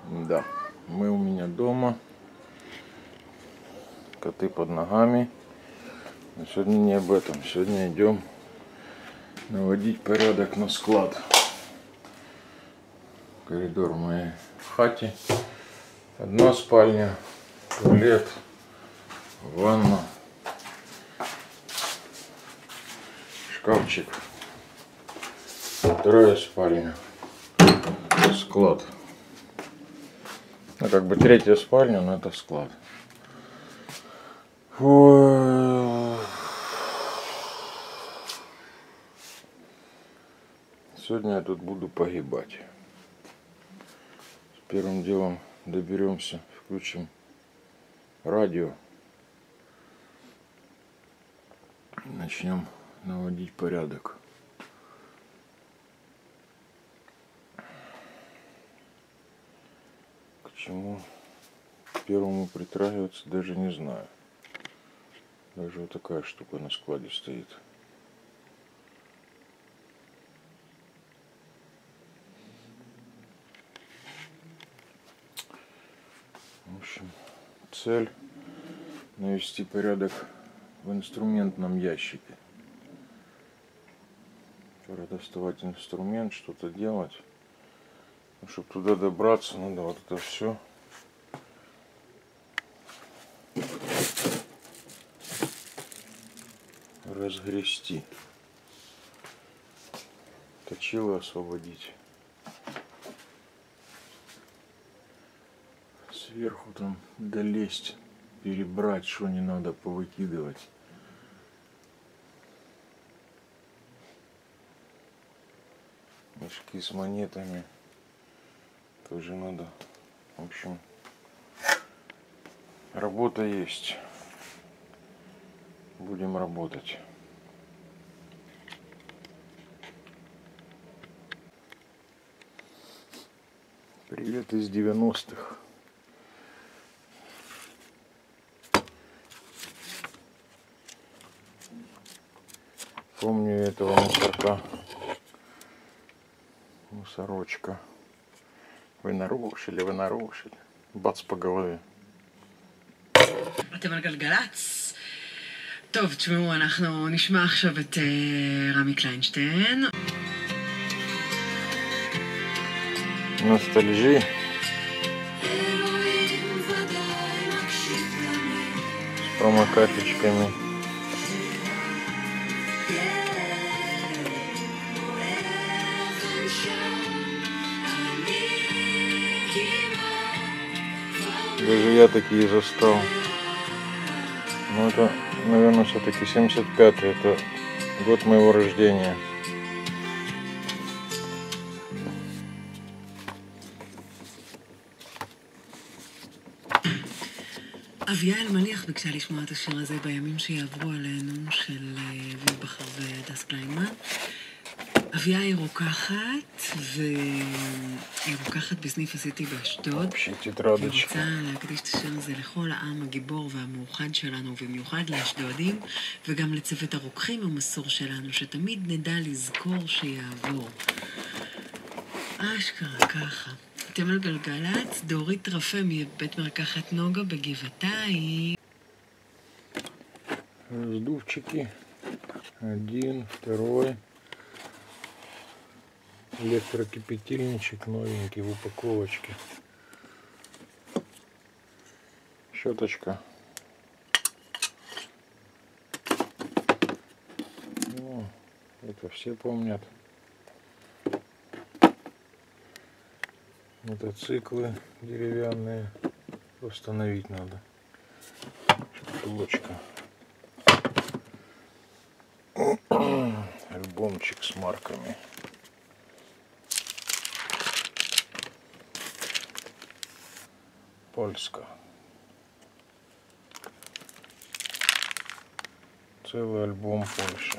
Да, мы у меня дома. Коты под ногами. Но сегодня не об этом. Сегодня идем наводить порядок на склад. Коридор в моей хате. Одна спальня, туалет, ванна, шкафчик. Вторая спальня, склад. Ну, как бы третья спальня, но это склад. Ой. Сегодня я тут буду погибать. Первым делом доберемся, включим радио. Начнем наводить порядок. К чему первому притрагиваться, даже не знаю. Даже вот такая штука на складе стоит. В общем, цель навести порядок в инструментном ящике. Пора доставать инструмент, что-то делать. Но чтобы туда добраться, надо вот это все разгрести. Точило освободить. Сверху там долезть, перебрать, что не надо, повыкидывать. Мешки с монетами тоже надо. В общем, работа есть. Будем работать. Привет из 90-х. Помню этого мусорочка. Вы нарушили. Бац по голове. אתם על גלגלצ. טוב, תשמעו, אנחנו נשמע עכשיו את רמי קליינשטיין. Ностальжи. С промокарточками. Даже я такие застал. Но это, наверное, все-таки 75-й. Это год моего рождения. אביה אלמליח ביקשה לשמוע את השיר הזה בימים שיעברו עלינו, של אביב בחר והדס קליינמן. אביה היא רוקחת, והיא רוקחת בסניף עשיתי באשדוד. היא רוצה להקדיש את השיר הזה לכל העם הגיבור והמאוחד שלנו, ובמיוחד לאשדודים, וגם לצוות הרוקחים המסור שלנו, שתמיד נדע לזכור שיעבור. אשכרה ככה. אתם על גלגלצ, דורית רפה מבית מרקחת נוגה בגבעתיים. Раздувчики. Один, второй. Электрокипятильничек новенький в упаковочке. Щеточка. Ну, это все помнят. Мотоциклы деревянные. Установить надо. Шкатулочка. Альбомчик с марками. Польска. Целый альбом Польши.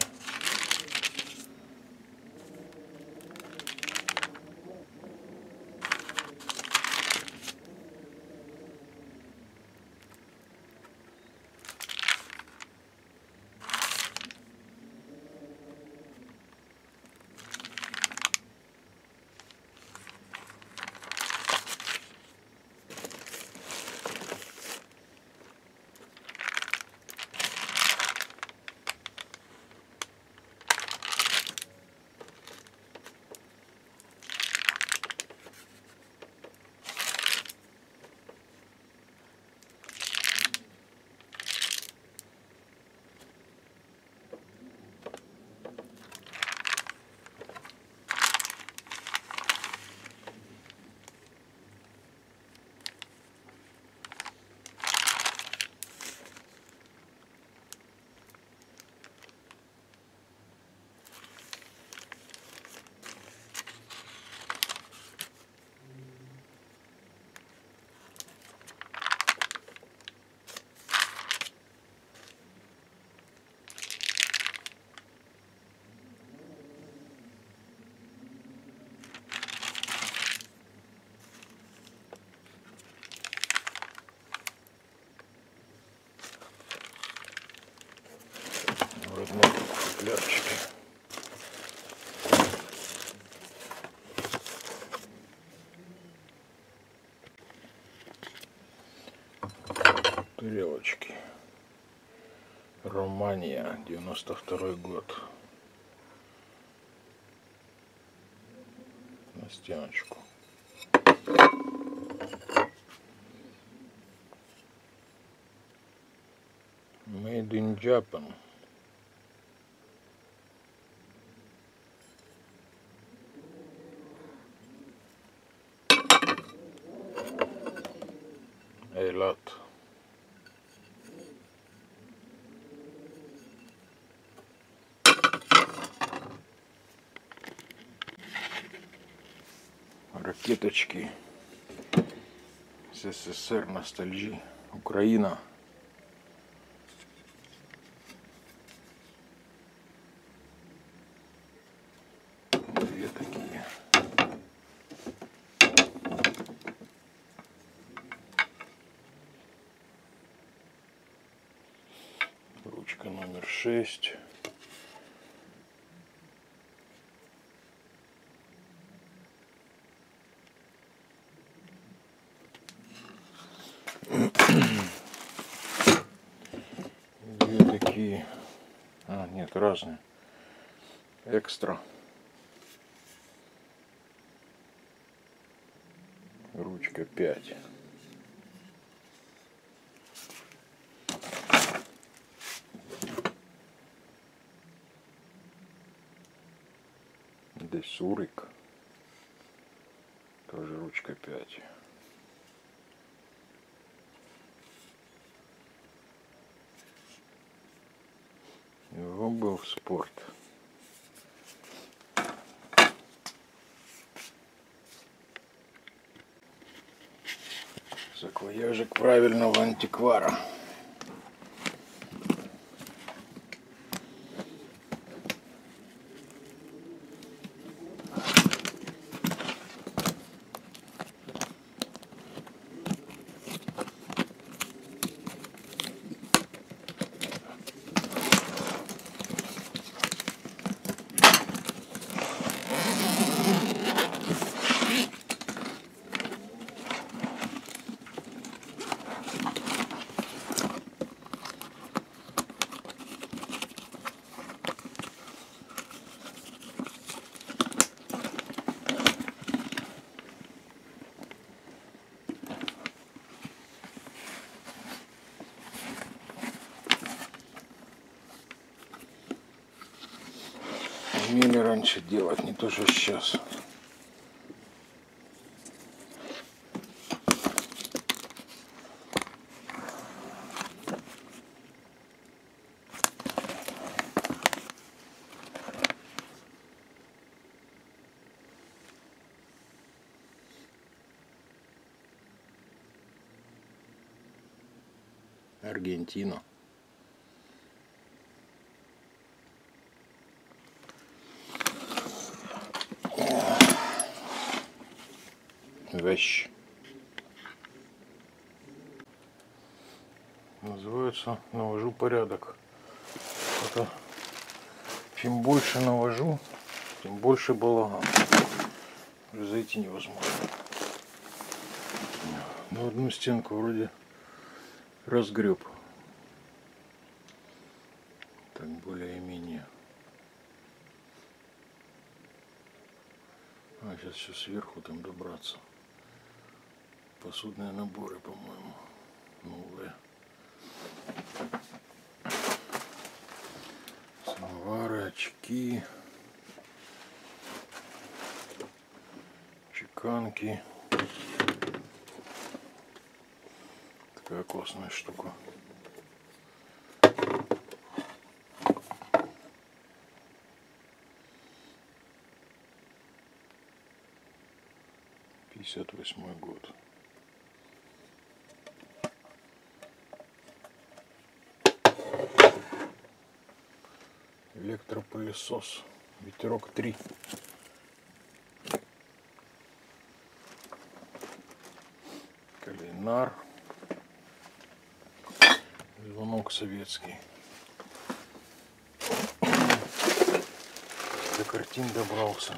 Тарелочки. Романия, 92-й год. На стеночку. Made in Japan. Эйлат. Ракеточки. СССР, ностальжи. Украина. Две такие. Ручка номер 6. Две такие. А, нет, разные. Экстра. Ручка 5. Десурик. Тоже ручка 5. Его был в спорт. Саквояжик правильного антиквара. Умели раньше делать, не то что сейчас. Аргентина. Вещь. Называется «Навожу порядок». Это чем больше навожу, тем больше балаган. Уже зайти невозможно. На одну стенку вроде разгреб. Так более-менее. А сейчас еще сверху там добраться. Посудные наборы, по-моему, новые. Самовары, очки, чеканки. Такая классная штука. '58 год. Электропылесос. Ветерок 3. Калинар. Звонок советский. До картин добрался.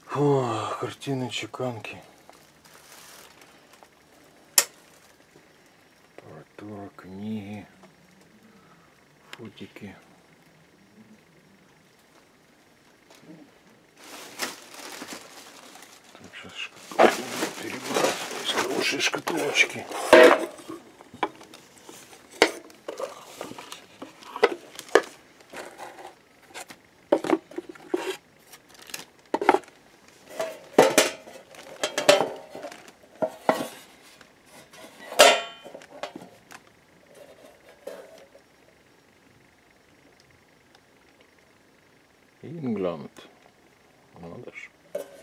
Фу, картины, чеканки. литература, книги, фотики. Так, сейчас шкатулку перебрасываю из хорошей шкатулочки. Ингланд. Надо же.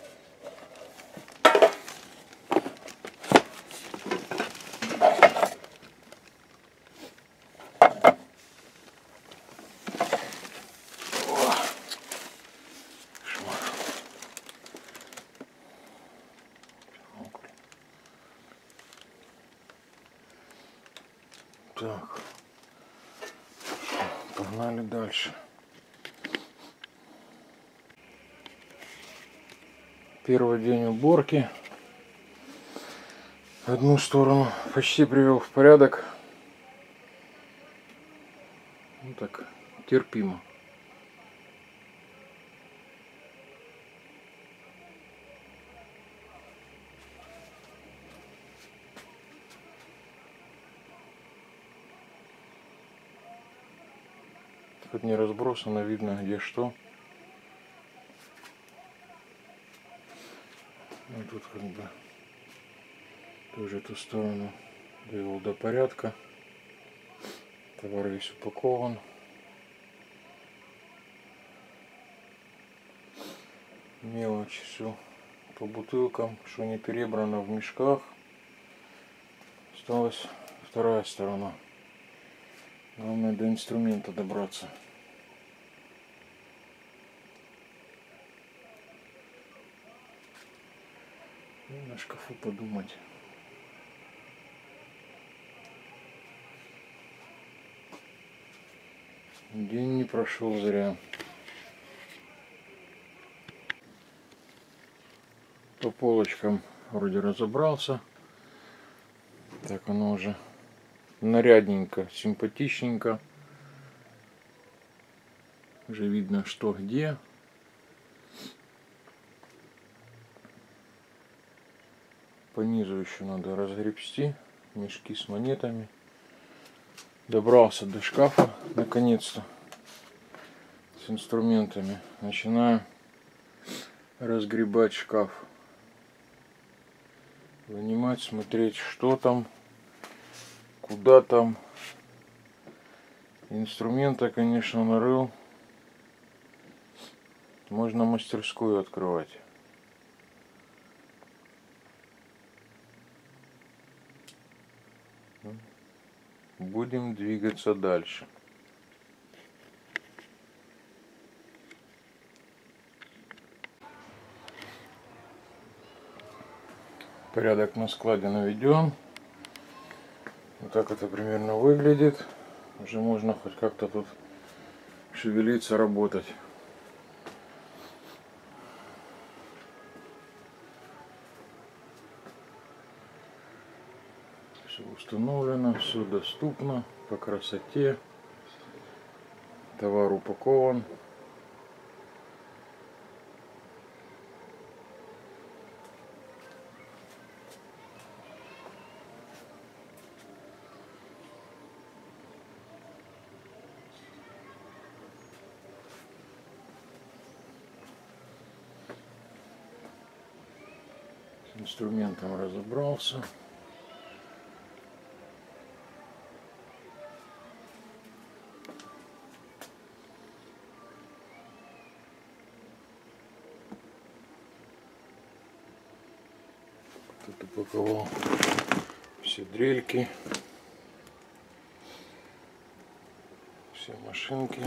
Так, погнали дальше. Первый день уборки. Одну сторону почти привел в порядок. Ну так, терпимо. Тут не разбросано, видно где что. Ну, тут как бы тоже эту сторону довел до порядка. Товар весь упакован. Мелочь все по бутылкам, что не перебрано в мешках. Осталась вторая сторона. Главное до инструмента добраться. И на шкафу подумать. День не прошел зря. По полочкам вроде разобрался. Так оно уже нарядненько, симпатичненько. Уже видно, что где. По низу еще надо разгребсти мешки с монетами. Добрался до шкафа наконец-то с инструментами. Начинаю разгребать шкаф. Вынимать, смотреть, что там, куда там. Инструмента, конечно, нарыл. Можно мастерскую открывать. Будем двигаться дальше. Порядок на складе наведен. Вот так это примерно выглядит. Уже можно хоть как-то тут шевелиться, работать. Все установлено, все доступно по красоте. Товар упакован. С инструментом разобрался. Тут упаковал все дрельки, все машинки.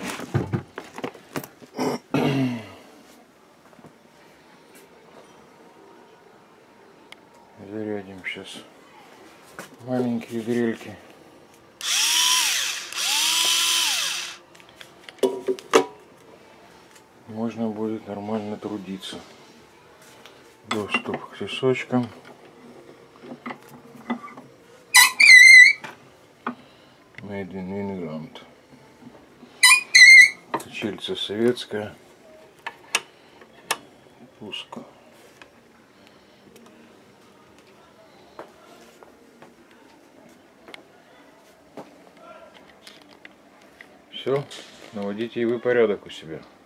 Зарядим сейчас маленькие дрельки. Можно будет нормально трудиться. Доступ к часочкам. Made in England. Качельца советская. Пуск. Все, наводите и вы порядок у себя.